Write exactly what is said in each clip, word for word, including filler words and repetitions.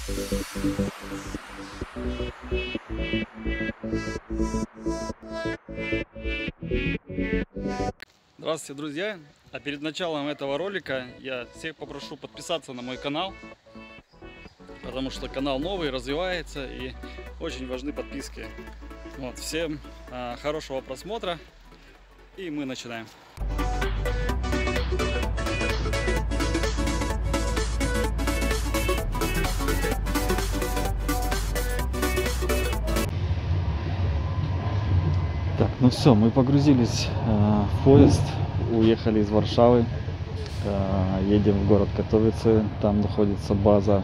Здравствуйте, друзья! А перед началом этого ролика я всех попрошу подписаться на мой канал, потому что канал новый, развивается и очень важны подписки. Вот, всем а, хорошего просмотра, и мы начинаем. Так, ну все, мы погрузились э, в поезд, уехали из Варшавы, э, едем в город Катовице, там находится база,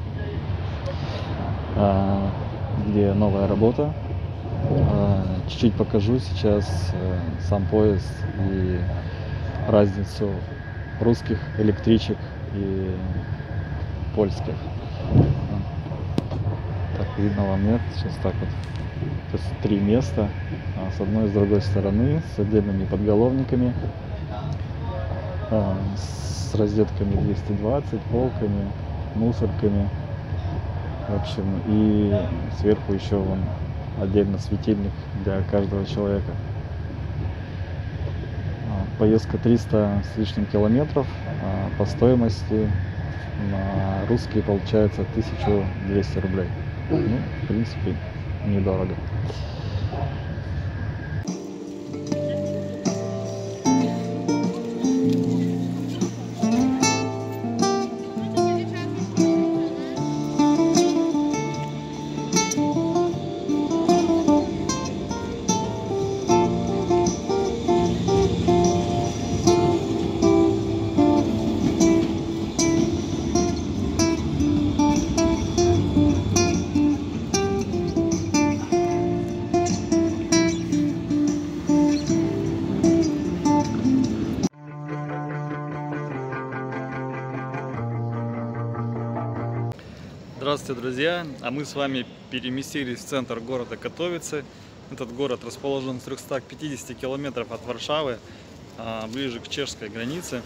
э, где новая работа. Э, чуть-чуть покажу сейчас э, сам поезд и разницу русских электричек и польских. Так, видно вам, нет? Сейчас так вот. То есть три места, с одной и с другой стороны, с отдельными подголовниками, с розетками двести двадцать, полками, мусорками, в общем, и сверху еще вон отдельно светильник для каждого человека. Поездка триста с лишним километров, по стоимости на русские получается тысяча двести рублей. Ну, в принципе, недорого. Здравствуйте, друзья! А мы с вами переместились в центр города Катовице. Этот город расположен в трёхстах пятидесяти километрах от Варшавы, ближе к чешской границе.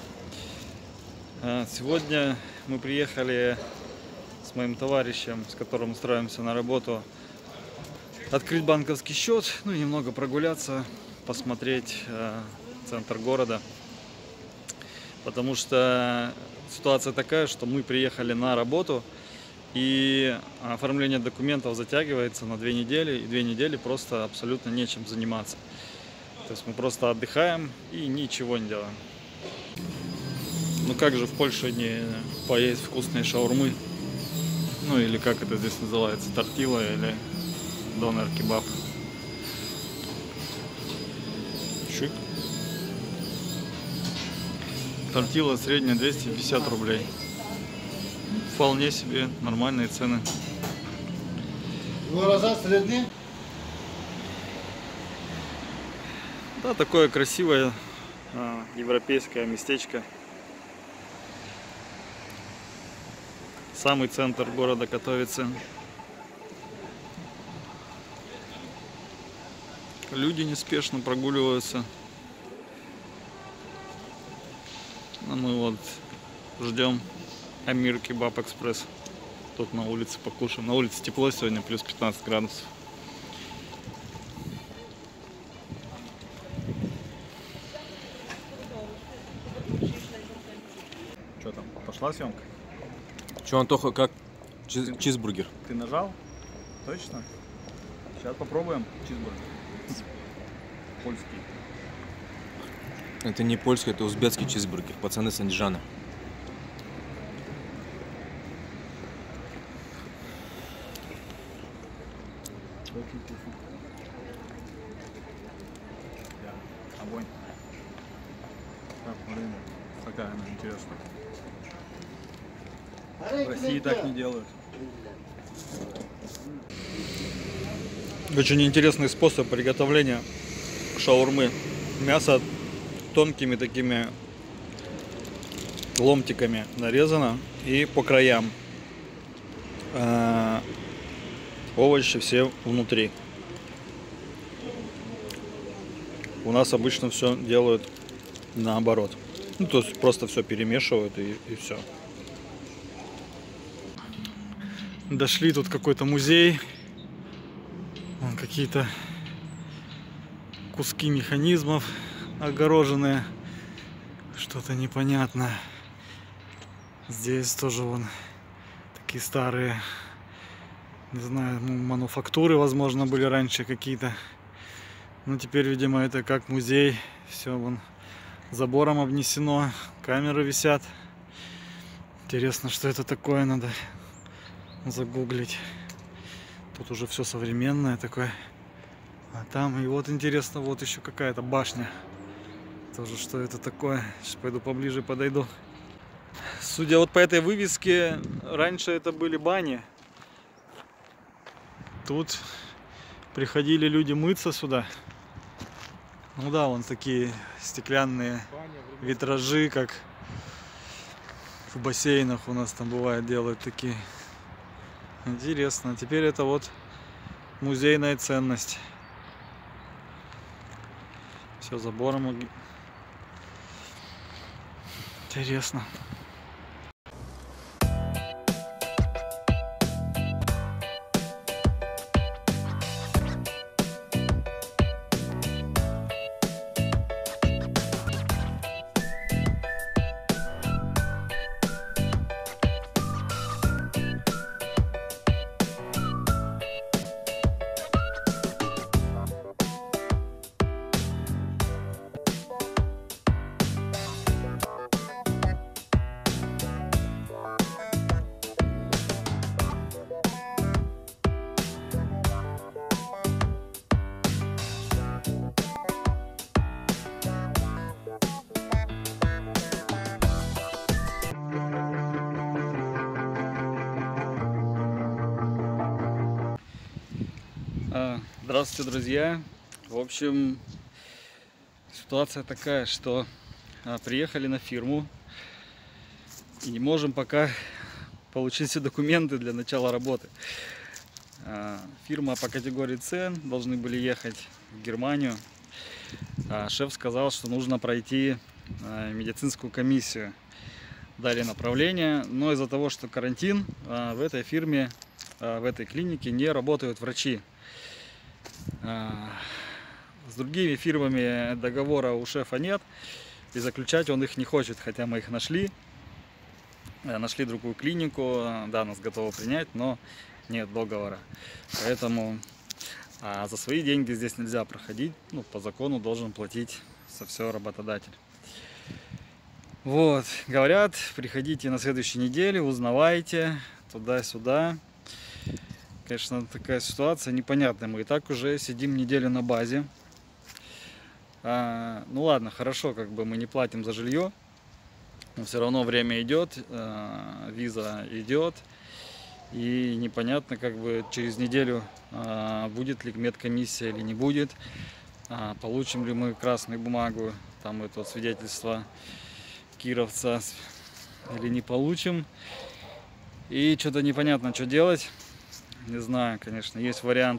Сегодня мы приехали с моим товарищем, с которым устраиваемся на работу, открыть банковский счет, ну и немного прогуляться, посмотреть центр города. Потому что ситуация такая, что мы приехали на работу, и оформление документов затягивается на две недели, и две недели просто абсолютно нечем заниматься. То есть мы просто отдыхаем и ничего не делаем. Ну как же в Польше не поесть вкусные шаурмы? Ну или как это здесь называется, тортила или донер-кебаб. Шик. Тортила средняя двести пятьдесят рублей. Вполне себе нормальные цены. Да, такое красивое а, европейское местечко. Самый центр города Катовице. Люди неспешно прогуливаются. А мы вот ждем Амир Кебаб Экспресс. Тут на улице покушаем. На улице тепло сегодня, плюс пятнадцать градусов. Что там, пошла съемка? Че, Антоха, как чиз ты, чизбургер? Ты нажал? Точно? Сейчас попробуем чизбургер. Польский. Это не польский, это узбекский чизбургер. Пацаны с Андижана. Очень вкусно. Да, огонь. Так, блин, такая она интересная. В России так не делают. Очень интересный способ приготовления шаурмы. Мясо тонкими такими ломтиками нарезано и по краям. А, овощи все внутри. У нас обычно все делают наоборот. Ну, то есть просто все перемешивают и, и все. Дошли, тут какой-то музей. Вон какие-то куски механизмов огороженные. Что-то непонятное. Здесь тоже вон такие старые, не знаю, мануфактуры, возможно, были раньше какие-то. Но теперь, видимо, это как музей. Все вон забором обнесено, камеры висят. Интересно, что это такое, надо загуглить. Тут уже все современное такое. А там, и вот интересно, вот еще какая-то башня. Тоже что это такое. Сейчас пойду поближе подойду. Судя вот по этой вывеске, раньше это были бани. Тут приходили люди мыться сюда. Ну да, вон такие стеклянные витражи, как в бассейнах у нас там бывает, делают такие. Интересно. Теперь это вот музейная ценность. Все забором. Интересно. Здравствуйте, друзья! В общем, ситуация такая, что а, приехали на фирму и не можем пока получить все документы для начала работы. А, фирма по категории С, должны были ехать в Германию. А шеф сказал, что нужно пройти а, медицинскую комиссию. Дали направление, но из-за того, что карантин, а, в этой фирме, а, в этой клинике не работают врачи. С другими фирмами договора у шефа нет, и заключать он их не хочет, хотя мы их нашли, нашли другую клинику, да, нас готовы принять, но нет договора, поэтому а за свои деньги здесь нельзя проходить, ну, по закону должен платить со все работодатель. Вот, говорят, приходите на следующей неделе, узнавайте туда-сюда. Конечно, такая ситуация непонятная. Мы и так уже сидим неделю на базе. А, ну ладно, хорошо, как бы мы не платим за жилье, но все равно время идет, а, виза идет, и непонятно, как бы через неделю а, будет ли медкомиссия или не будет, а, получим ли мы красную бумагу, там это свидетельство кировца, или не получим. И что-то непонятно, что делать. Не знаю, конечно, есть вариант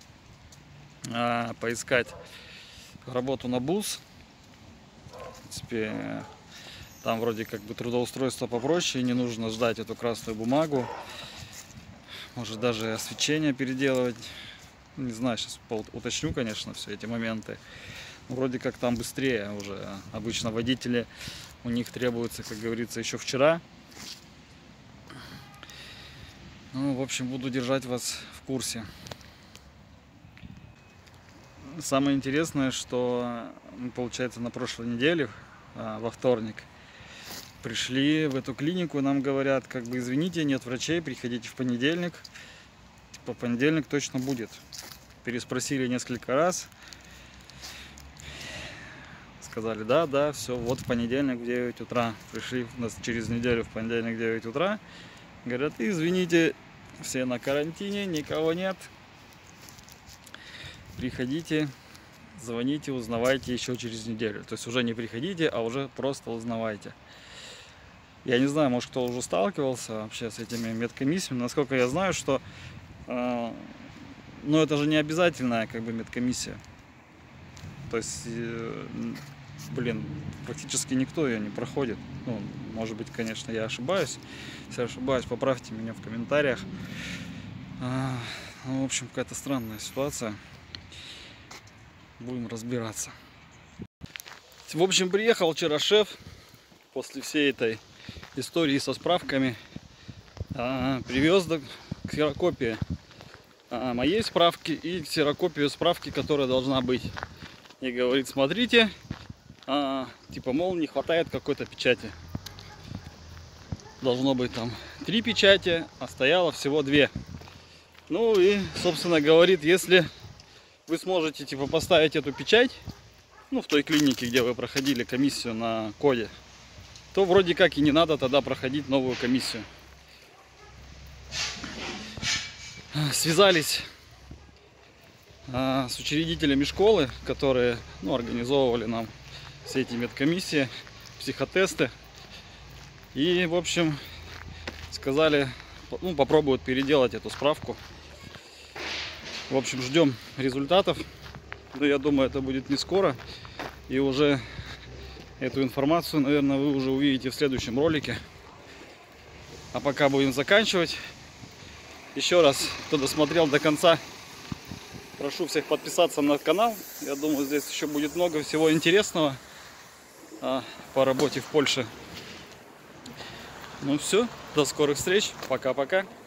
а, поискать работу на БУС. В принципе, там вроде как бы трудоустройство попроще, не нужно ждать эту красную бумагу. Может даже освещение переделывать. Не знаю, сейчас уточню, конечно, все эти моменты. Но вроде как там быстрее уже. Обычно водители, у них требуется, как говорится, еще вчера. Ну, в общем, буду держать вас в курсе. Самое интересное, что мы, получается, на прошлой неделе, во вторник, пришли в эту клинику, нам говорят, как бы, извините, нет врачей, приходите в понедельник. Типа, понедельник точно будет. Переспросили несколько раз. Сказали, да, да, все, вот в понедельник в девять утра. Пришли у нас через неделю в понедельник в девять утра. Говорят, извините, все на карантине, никого нет. Приходите, звоните, узнавайте еще через неделю. То есть уже не приходите, а уже просто узнавайте. Я не знаю, может, кто уже сталкивался вообще с этими медкомиссиями. Насколько я знаю, что э, ну, это же не обязательная как бы медкомиссия. То есть э, блин, практически никто ее не проходит. Ну, может быть, конечно, я ошибаюсь. Если ошибаюсь, поправьте меня в комментариях. А, ну, в общем, какая-то странная ситуация. Будем разбираться. В общем, приехал вчера шеф после всей этой истории со справками. А, привез ксерокопии а, моей справки и ксерокопию справки, которая должна быть. И говорит, смотрите, а, типа, мол, не хватает какой-то печати. Должно быть там три печати, а стояло всего две. Ну и, собственно, говорит, если вы сможете, типа, поставить эту печать, ну, в той клинике, где вы проходили комиссию на коде, то вроде как и не надо тогда проходить новую комиссию. Связались а, с учредителями школы, которые, ну, организовывали нам все эти медкомиссии, психотесты. И, в общем, сказали, ну, попробуют переделать эту справку. В общем, ждем результатов. Но я думаю, это будет не скоро. И уже эту информацию, наверное, вы уже увидите в следующем ролике. А пока будем заканчивать. Еще раз, кто досмотрел до конца, прошу всех подписаться на канал. Я думаю, здесь еще будет много всего интересного а, по работе в Польше. Ну все, до скорых встреч. Пока-пока.